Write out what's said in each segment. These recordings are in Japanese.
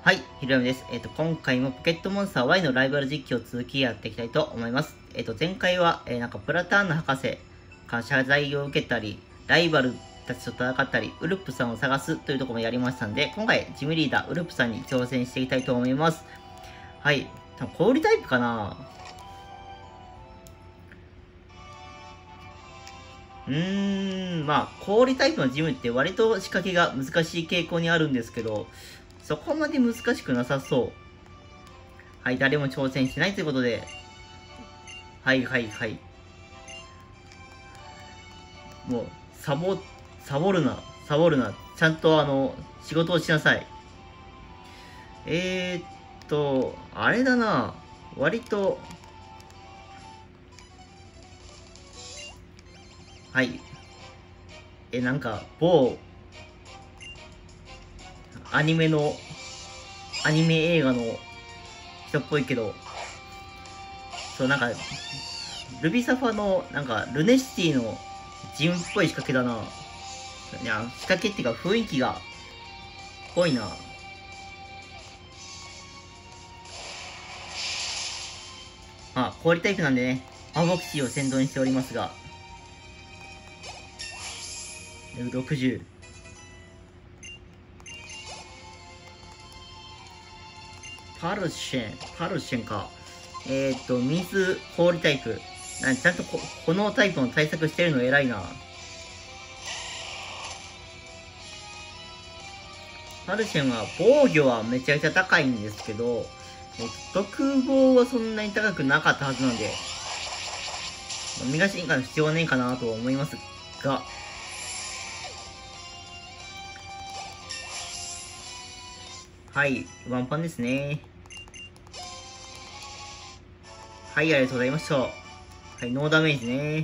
はい、ひろやみです。今回もポケットモンスター Y のライバル実況を続きやっていきたいと思います。前回は、プラターンの博士から謝罪を受けたり、ライバルたちと戦ったり、ウルプさんを探すというところもやりましたんで、今回、ジムリーダー、ウルプさんに挑戦していきたいと思います。はい、多分氷タイプかな。まあ、氷タイプのジムって割と仕掛けが難しい傾向にあるんですけど、そこまで難しくなさそう。はい、誰も挑戦してないということで、はいはいはい。もう、サボるな、サボるな。ちゃんと仕事をしなさい。あれだな。割と、はい。なんか、アニメの、アニメ映画の人っぽいけど、そう、なんか、ルビサファの、なんか、ルネシティのジムっぽい仕掛けだな。いや、仕掛けっていうか雰囲気が、ぽいな。まあ、氷タイプなんでね、アボクシーを先導にしておりますが、60。パルシェンか。水、氷タイプ。ちゃんとこのタイプの対策してるの偉いな。パルシェンは防御はめちゃくちゃ高いんですけど、特防はそんなに高くなかったはずなんで、メガ進化の必要はねえかなとは思いますが、はい、ワンパンですね。はい、ありがとうございました。はい、ノーダメージね。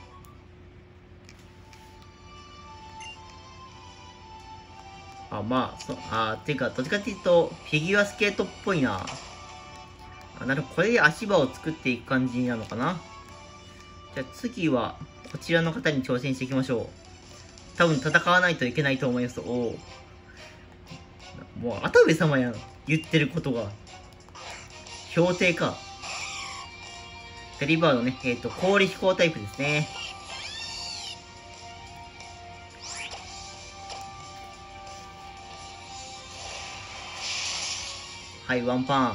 ていうか、どっちかっていうと、フィギュアスケートっぽいな。なるほど、これで足場を作っていく感じなのかな。じゃあ次は、こちらの方に挑戦していきましょう。多分戦わないといけないと思います。おお。もう、跡部様やん。言ってることが。標定か。デリバードね。氷飛行タイプですね。はい、ワンパン。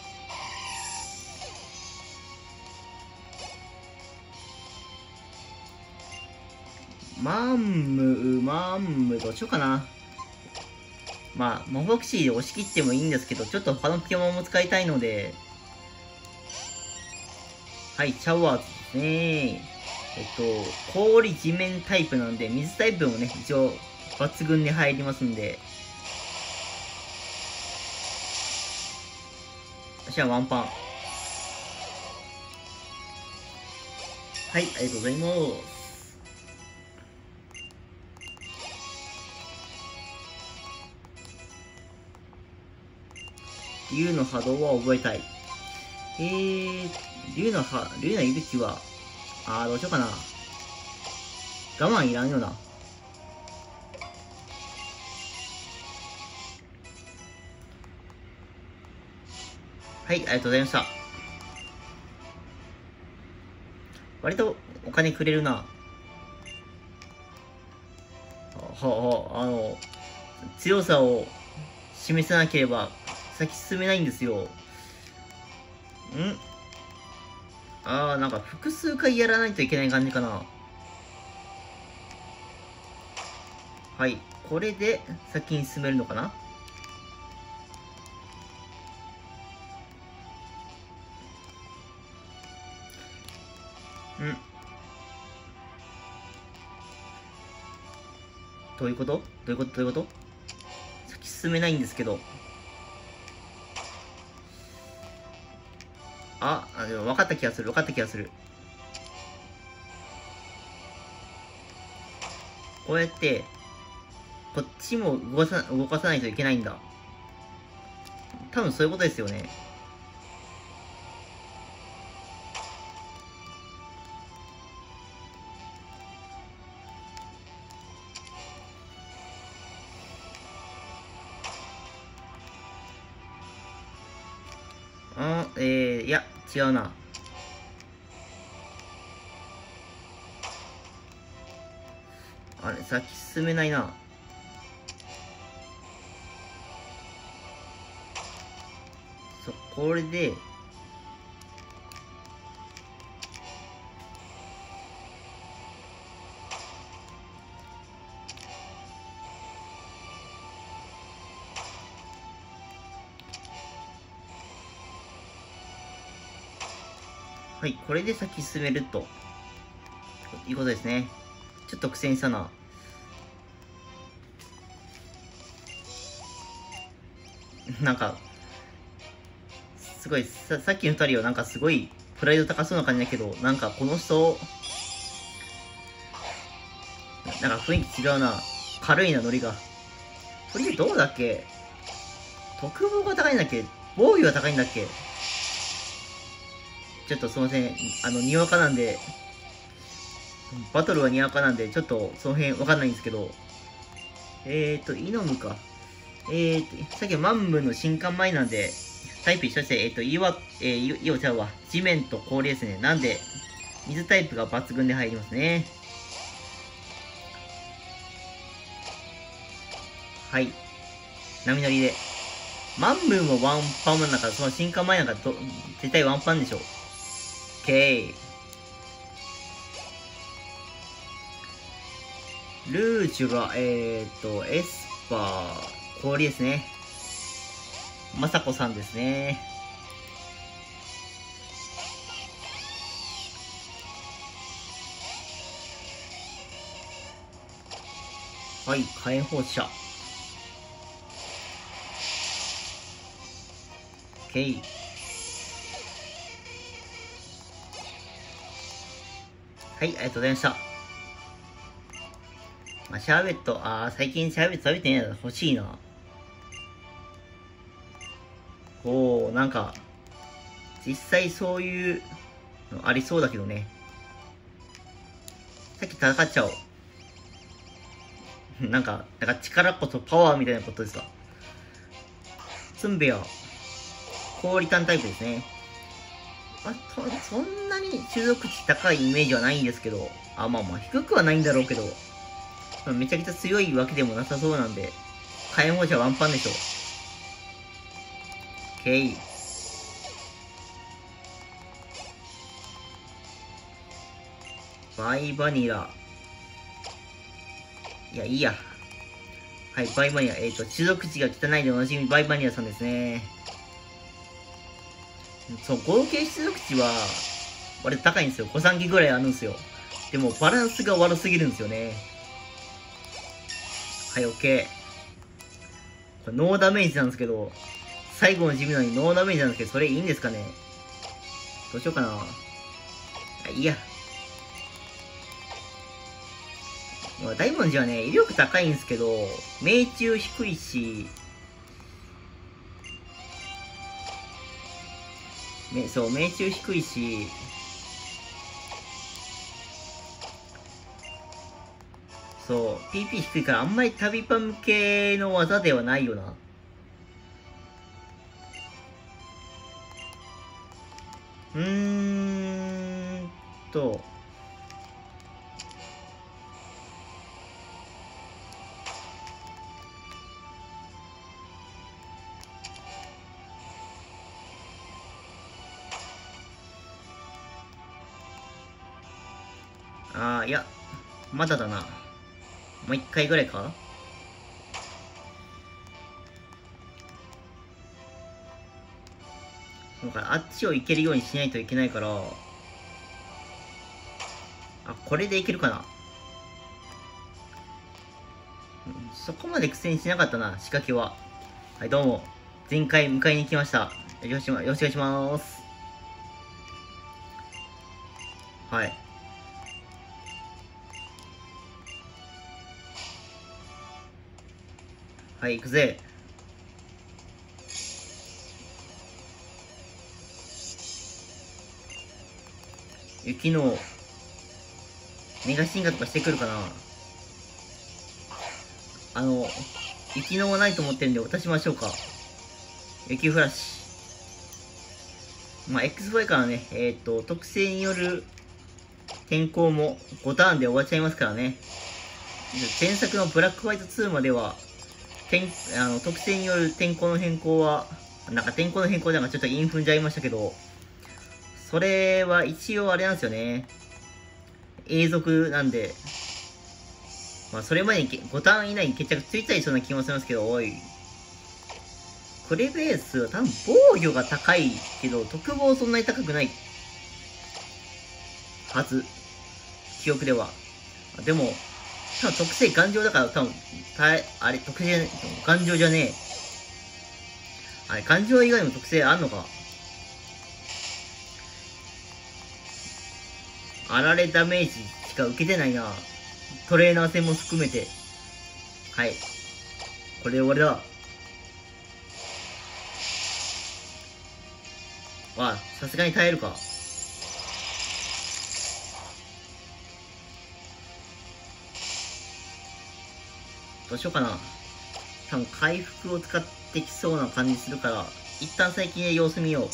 マンム、どっちようかな。まあ、モフォクシーで押し切ってもいいんですけど、ちょっと他のポケモンも使いたいので、はい、シャワーズですね。氷地面タイプなんで、水タイプもね、一応、抜群に入りますんで、私はワンパン。はい、ありがとうございます。竜の波動は覚えたい。竜の息吹は、どうしようかな。我慢いらんよな。はい、ありがとうございました。割とお金くれるな。強さを示さなければ先進めないんですよ。なんか複数回やらないといけない感じかな。はい。これで先に進めるのかな。どういうこと？先進めないんですけど。でも分かった気がする。こうやって、こっちも動かさないといけないんだ。多分そういうことですよね。 いや、違うな。あれ、先進めないな。そう、これで、はい、これで先進めると、いうことですね。ちょっと苦戦したな。なんか、すごい、さっきの二人はなんかすごい、プライド高そうな感じだけど、なんかこの人、なんか雰囲気違うな。軽いな、ノリが。これどうだっけ？特防が高いんだっけ？防御が高いんだっけ？ちょっとすいません。にわかなんで、バトルはにわかなんで、ちょっとその辺わかんないんですけど、イノムか。さっきマンムの新刊前なんで、タイプ一緒して、岩ちゃうわ。地面と氷ですね。なんで、水タイプが抜群で入りますね。はい。波乗りで。マンムもワンパンなんだから、その新刊前なんか絶対ワンパンでしょ。オッケー。ルージュが、エスパー、氷ですね。まさこさんですね。はい、火炎放射。OK。はい、ありがとうございました。まあ、シャーベット、最近シャーベット食べてねえな。欲しいな。なんか、実際そういうのありそうだけどね。さっき戦っちゃおう。なんか力こそパワーみたいなことですか。ツンベア、氷炭タイプですね。そんなに中毒値高いイメージはないんですけど、まあ低くはないんだろうけど、めちゃくちゃ強いわけでもなさそうなんで、火炎放射ワンパンでしょう。OK。バイバニラ。いや、いいや。はい、バイバニラ。中毒値が汚いでおなじみ、バイバニラさんですね。そう、合計出力値は、割と高いんですよ。5、3機ぐらいあるんですよ。でも、バランスが悪すぎるんですよね。はい、OK。これ、ノーダメージなんですけど、最後の地味なのにノーダメージなんですけど、それいいんですかね？どうしようかな。いいや。大文字はね、威力高いんですけど、命中低いし、そう、命中低いし、そう、PP 低いからあんまり旅パ向けの技ではないよな。と、いや、まだだな。もう一回ぐらいか。だからあっちを行けるようにしないといけないから、これでいけるかな。そこまで苦戦しなかったな、仕掛けは。はい、どうも。前回迎えに来ました。よろしくお願いします。はい。はい、行くぜ。雪の、メガ進化とかしてくるかな。雪のもないと思ってるんで渡しましょうか。雪フラッシまあ、XY からね、特性による転校も5ターンで終わっちゃいますからね。前作のブラックホワイト2までは、特性による転校の変更は、なんか転校の変更じゃなくちょっとインフンじゃいましたけど、それは一応あれなんですよね。永続なんで、まあそれまでに5ターン以内に決着ついたりそうな気もしますけど、おい。これベースは多分防御が高いけど、特防そんなに高くないはず。記憶では。でも、多分特性頑丈だから多分、あれ、特性、頑丈じゃねえ。あれ、頑丈以外にも特性あんのか。あられダメージしか受けてないな。トレーナー戦も含めて。はい。これで終わりだ。わあ、さすがに耐えるか。どうしようかな。多分回復を使ってきそうな感じするから、一旦最近で様子見よう。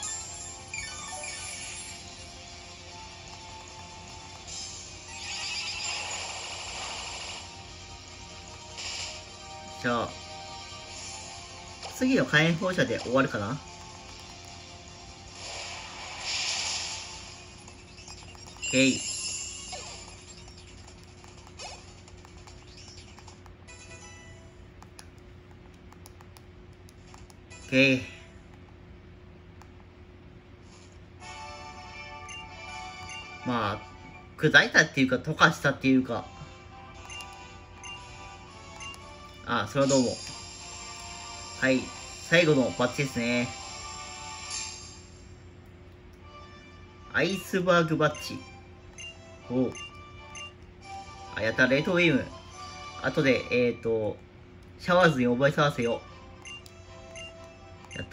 じゃあ、次の火炎放射で終わるかな。OK。OK。まあ、砕いたっていうか、溶かしたっていうか。あ、それはどうも。はい。最後のバッチですね。アイスバーグバッジ。おう。あ、やった、レートウェーム。後で、シャワーズに覚えさせよう。やった。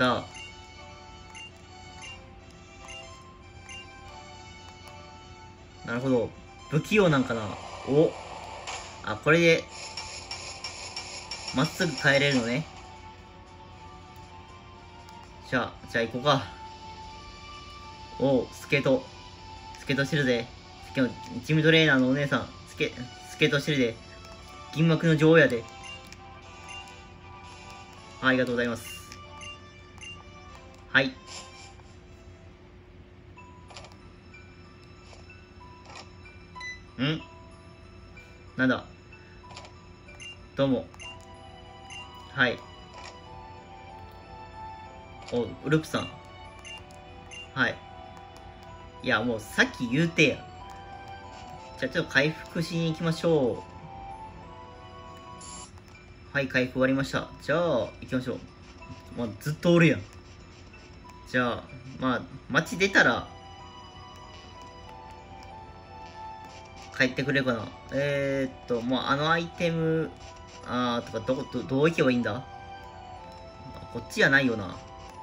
なるほど。不器用なんかな。お。あ、これで、まっすぐ帰れるのね。じゃあ行こうか。おう、スケートしてるぜ。ジムトレーナーのお姉さん、スケートしてるぜ。銀幕の女王やで。ありがとうございます。はい。なんだ。どうも。はい。お、ウルプさん。はい。いや、もうさっき言うてや。じゃあちょっと回復しに行きましょう。はい、回復終わりました。じゃあ、行きましょう。まあ、ずっとおるやん。じゃあ、まあ、街出たら、帰ってくれるかな。もうあのアイテム、とか、どう行けばいいんだ。こっちじゃないよな。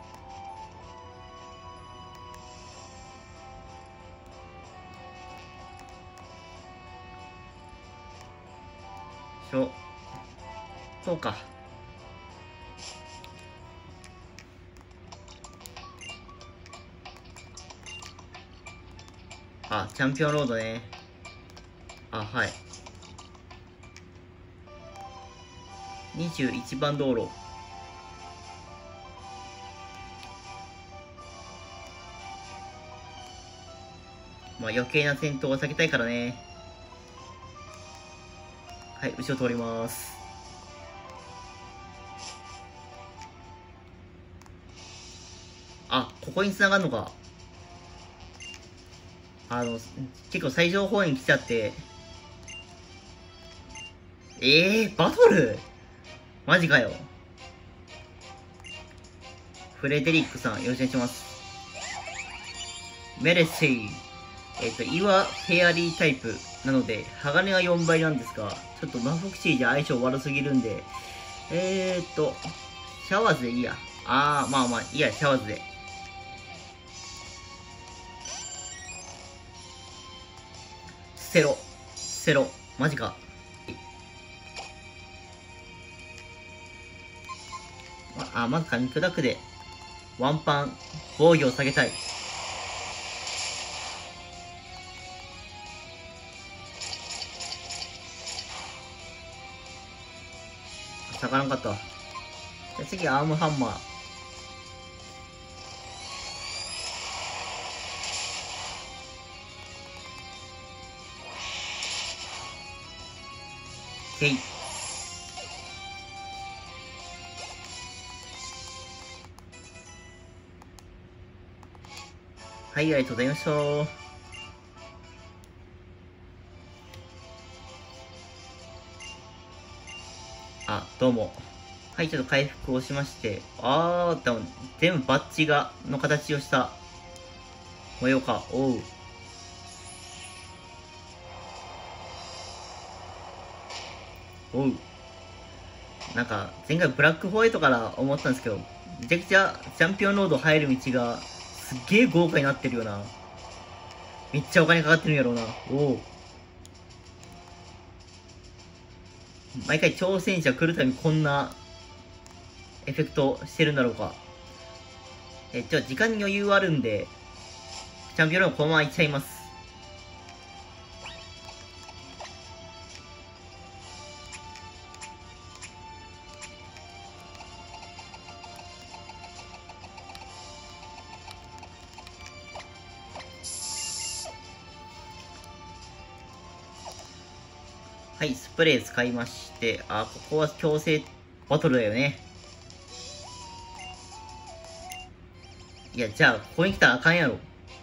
そうか。あ、チャンピオンロードね。あ、はい。21番道路。まあ余計な戦闘を避けたいからね。はい、後ろ通ります。あ、ここに繋がるのか。結構最上方に来ちゃって。バトルマジかよ。フレデリックさん、よろしくお願いします。メレセイ。岩フェアリータイプなので、鋼が4倍なんですが、ちょっとマフォクシーじゃ相性悪すぎるんで、シャワーズでいいや。まあ、いいや、シャワーズで。捨てろ。マジか。まず噛み砕くで。 ワンパン、防御を下げたい。下がらんかった。じゃあ次、アームハンマー。オッケー。はい、ありがとうございました。あ、どうも。はい、ちょっと回復をしまして。でも、全部バッジの形をした模様か。おう。おう。なんか、前回ブラックホワイトから思ったんですけど、めちゃくちゃチャンピオンロード入る道が、すっげえ豪華になってるよな。めっちゃお金かかってるんやろうな。おう。毎回挑戦者来るたびこんなエフェクトしてるんだろうか。じゃあ時間に余裕あるんで、チャンピオンロードこのまま行っちゃいます。はい、スプレー使いまして、ここは強制バトルだよね。いや、じゃあ、ここに来たらあかんやろ。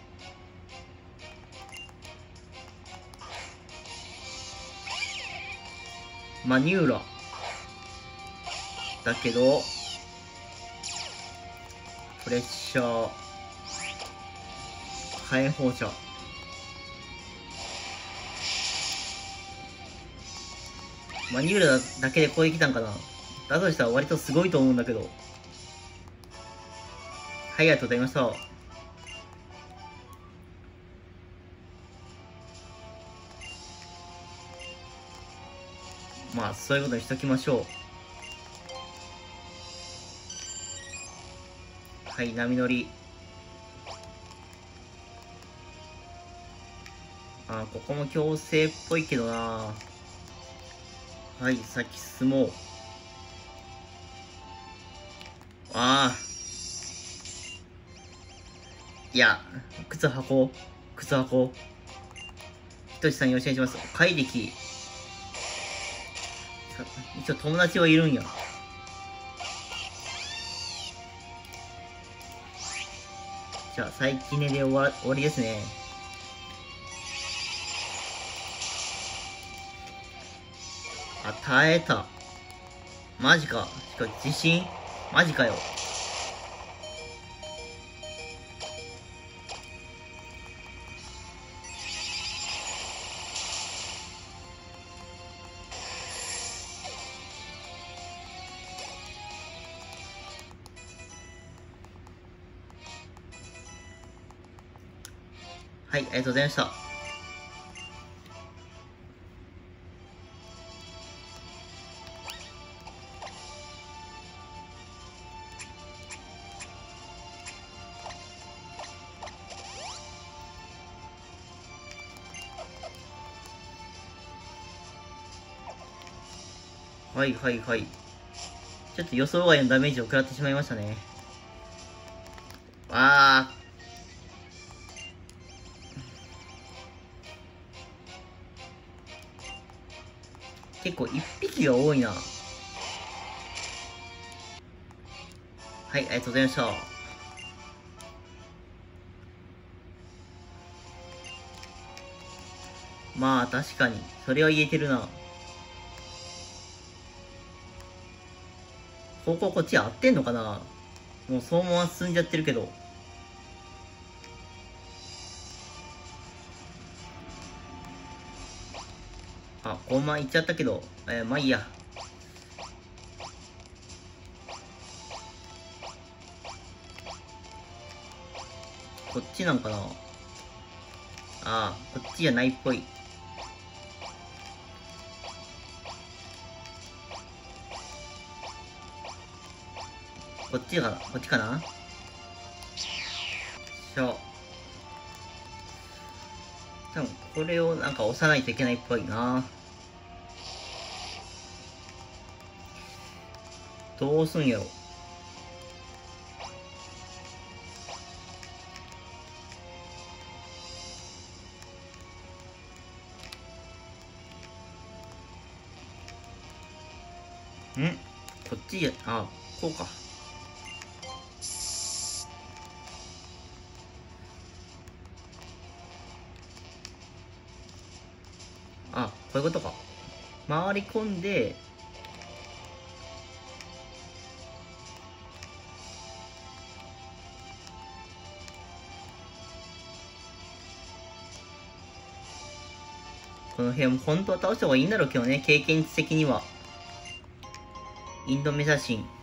マニューラ。だけど、プレッシャー。火炎放射。マニューラだけで攻撃来たんかな。だとしたら割とすごいと思うんだけど。はい、ありがとうございました。まあ、そういうことにしときましょう。はい、波乗り。ここも強制っぽいけどな。はい、先進もう。いや、靴履こう。靴履こう。ひとしさんよろしくお願いします。怪力。一応友達はいるんや。じゃあ、最近で終わりですね。耐えた。マジか。しかも自信マジかよ。はい、ありがとうございました。はいはいはい。ちょっと予想外のダメージを食らってしまいましたね。結構一匹が多いな。はい、ありがとうございました。まあ確かに、それは言えてるな。方向こっち合ってんのかな。もうそのまま進んじゃってるけど。このまま行っちゃったけど、まあいいや。こっちなんかな。こっちじゃないっぽい。こっちかな。 しょ。多分これをなんか押さないといけないっぽいな。どうすんやろ。こっちや、あ、こうか。あ、こういうことか。回り込んで、この辺も本当は倒した方がいいんだろうけどね、経験値的には。インドメサシン。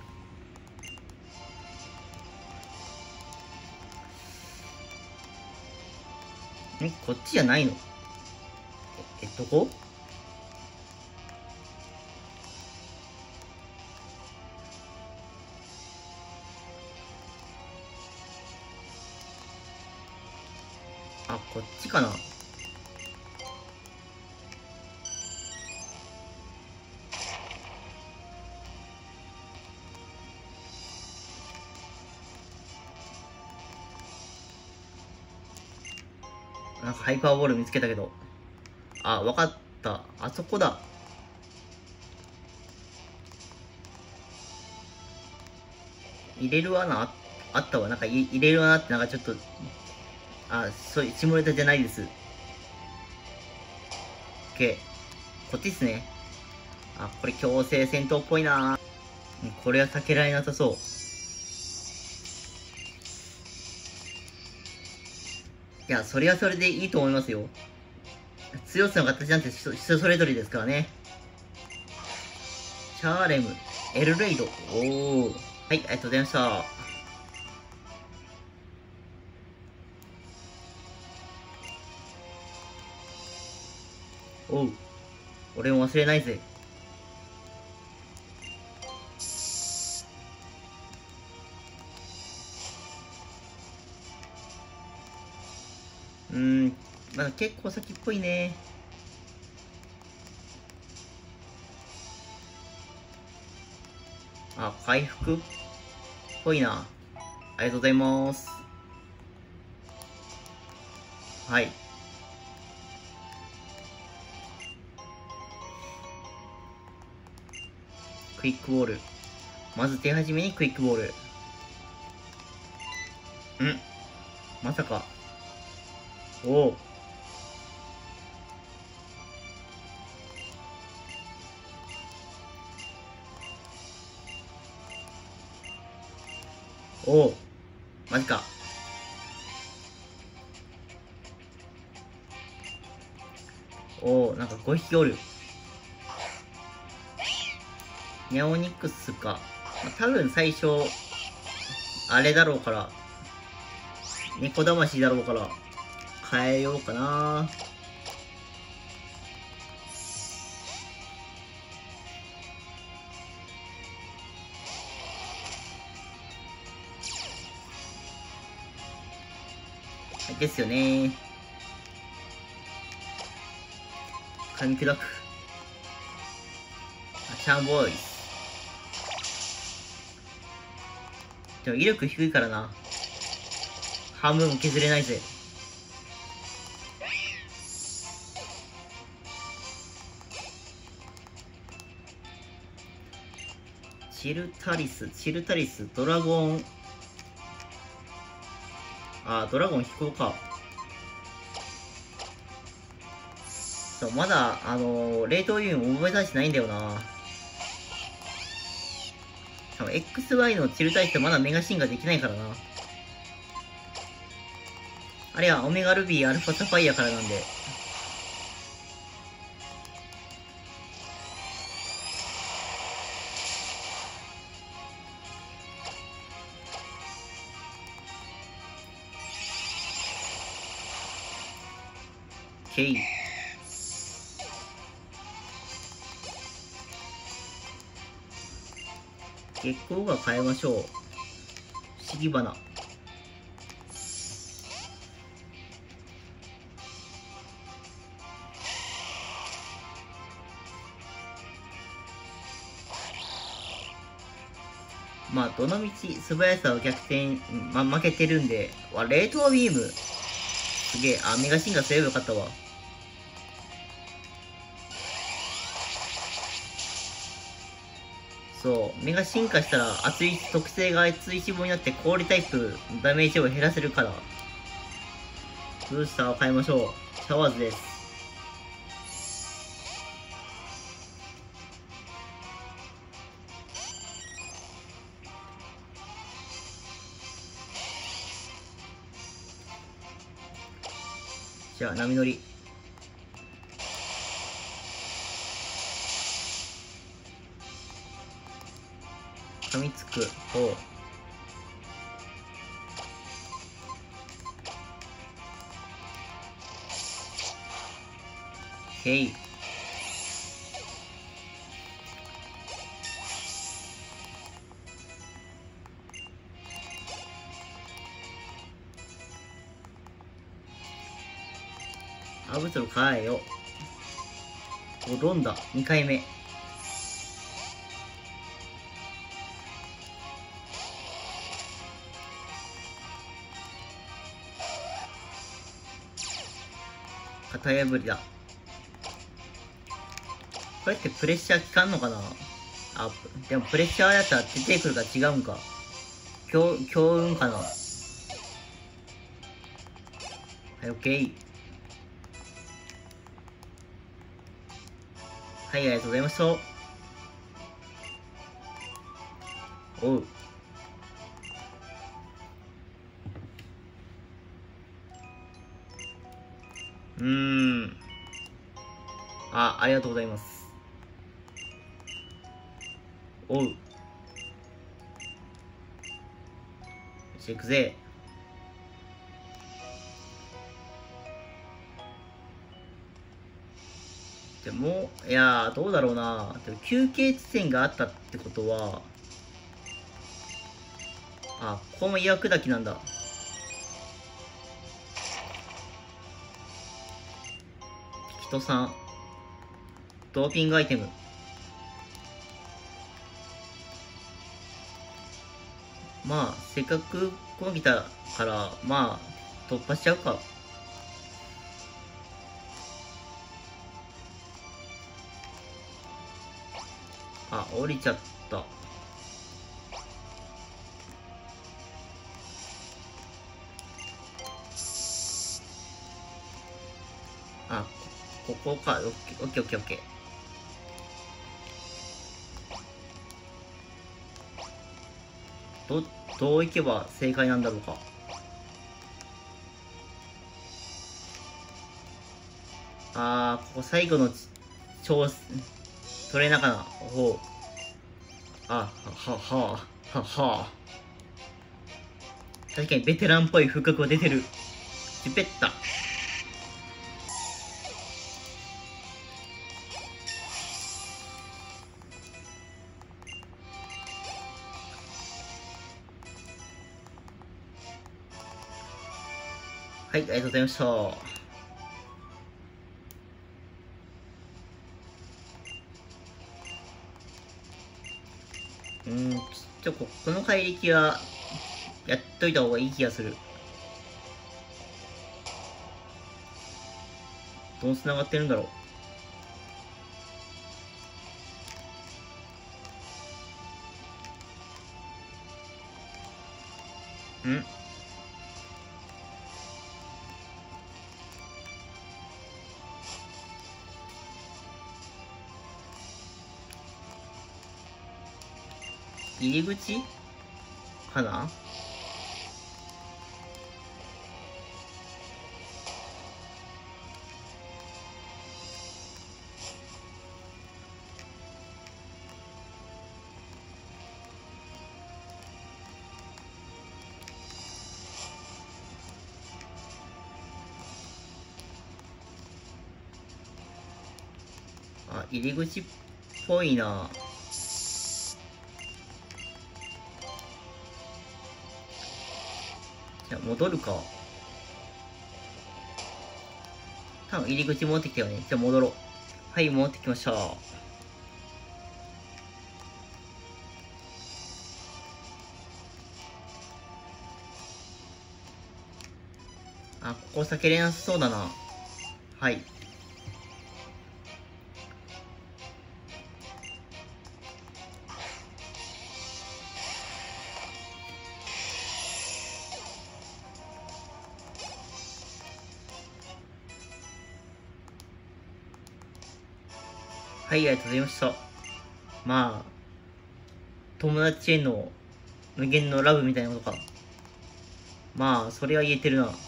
こっちじゃないの？どこ？あ、こっちかな。なんかハイパーボール見つけたけど。あ、わかった。あそこだ。入れる穴あったわ。なんか入れる穴ってなんかちょっと、あ、そういう、下ネタじゃないです。OK。こっちっすね。あ、これ強制戦闘っぽいな。これは避けられなさそう。いや、それはそれでいいと思いますよ。強さの形なんて人それぞれですからね。チャーレム、エルレイド。おー。はい、ありがとうございました。おう。俺も忘れないぜ。まだ結構先っぽいね。あ、回復っぽいな。ありがとうございます。はい。クイックボール。まず手始めにクイックボール。まさか。おお。おお。マジか。おお、なんか5匹おる。ニャオニクスか。多分最初、あれだろうから、猫魂だろうから、変えようかな。ですよね。噛み砕く。チャーボーイス。でも威力低いからな。半分も削れないぜ。チルタリス、ドラゴン。あ、ドラゴン飛行か。そう、まだ、冷凍ユニ覚え出してないんだよな。多分 XY のチルタリスってまだメガシンができないからな。あれはオメガルビーアルファサファイアからなんで。OK。月光が変えましょう。不思議花。 まあ、どの道素早さを逆転、負けてるんで、冷凍ビーム。すげえ、メガ進化すればよかったわ。そう、メガ進化したら熱い、特性が熱い脂肪になって氷タイプダメージを減らせるから。ブースターを変えましょう。シャワーズです。じゃあ、波乗り。噛みつく。ほう。へい。アブトル帰えよ。お、ロンだ。2回目。型破りだ。これってプレッシャー効かんのかな。でもプレッシャーやったら出てくるか違うんか。強運かな。はい、オッケー。はい、ありがとうございました。おう。ありがとうございます。おう。よし、行くぜ。でも、いやー、どうだろうな。でも休憩地点があったってことは、ここも岩砕きなんだ。人さん。ドーピングアイテム。まあ、せっかくここ来たから、まあ、突破しちゃうか。降りちゃった。ここか。オッケー、オッケー、オッケー、オッケー。どう行けば正解なんだろうか。ここ最後のトレーナーかな。ほう。確かにベテランっぽい風格が出てる。ジュペッタ。はい、ありがとうございました。この怪力は、やっといた方がいい気がする。どう繋がってるんだろう。入り口かな。入り口っぽいな。じゃあ戻るか。多分入り口戻ってきたよね。じゃあ戻ろう。はい、戻ってきました。 あ、ここ避けれなさそうだな。はい。はい、ありがとうございました。まあ、友達への無限のラブみたいなことか。まあ、それは言えてるな。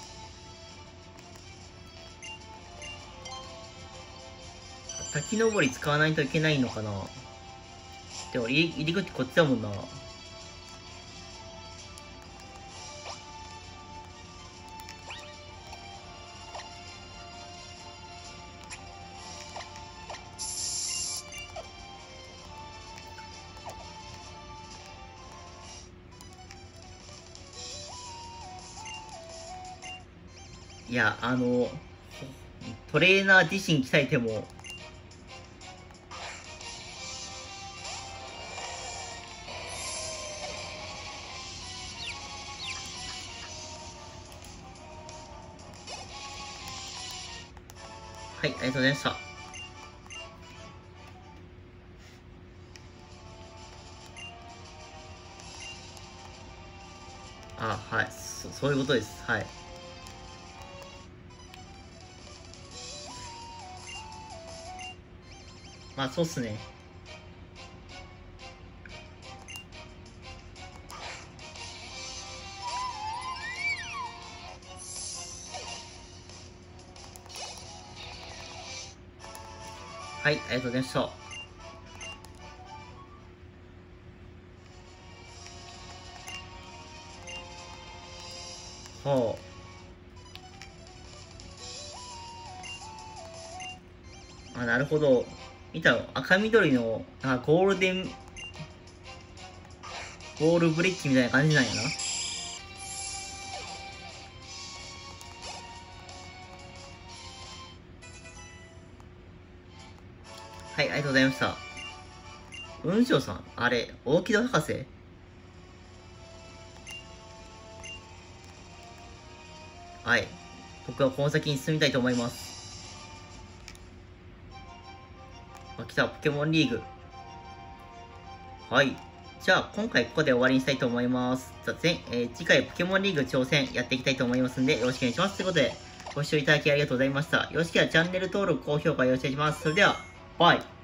滝登り使わないといけないのかな。でも入り口こっちだもんな。いや、トレーナー自身鍛えても、はい、ありがとうございました。あ、はい、そういうことです。はい。まあ、そうっすね。はい、ありがとうございました。ほう。あ、なるほど。見たの赤緑の、ゴールデン、ゴールブリッジみたいな感じなんやな。はい、ありがとうございました。雲章さん、あれ、大木戸博士。はい。僕はこの先に進みたいと思います。あ、来た、ポケモンリーグ。はい。じゃあ、今回ここで終わりにしたいと思います。次回ポケモンリーグ挑戦やっていきたいと思いますんで、よろしくお願いします。ということで、ご視聴いただきありがとうございました。よろしければチャンネル登録、高評価よろしくお願いします。それでは、バイ。